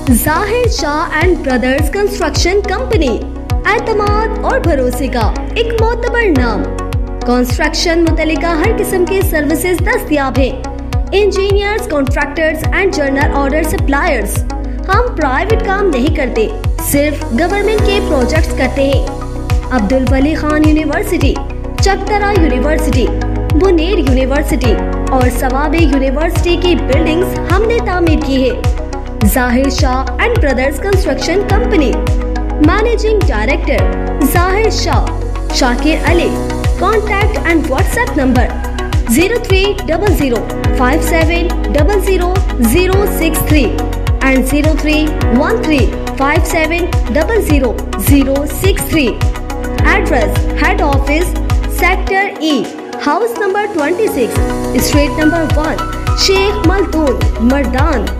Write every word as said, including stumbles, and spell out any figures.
जाहिर Shah and brothers construction company, एतमाद और भरोसे का एक मोतबर नाम। कंस्ट्रक्शन मुतल्लिका हर किस्म के सर्विसेज दस्तयाब हैं। Engineers, contractors and general order suppliers. हम प्राइवेट काम नहीं करते, सिर्फ गवर्नमेंट के प्रोजेक्ट्स करते हैं। Abdul Wali Khan university, Chakdara university, Buner university और सवाबे यूनिवर्सिटी की बिल्डिंग्स हमने तामीर की है। Zahir Shah and brothers construction company. Managing director Zahir Shah, Shakir Ali. Contact and WhatsApp number zero three double zero five seven double zero zero six three and zero three one three five seven double zero zero six three. Address head office sector E, house number twenty six, street number one, Sheikh Maltoon, Mardan.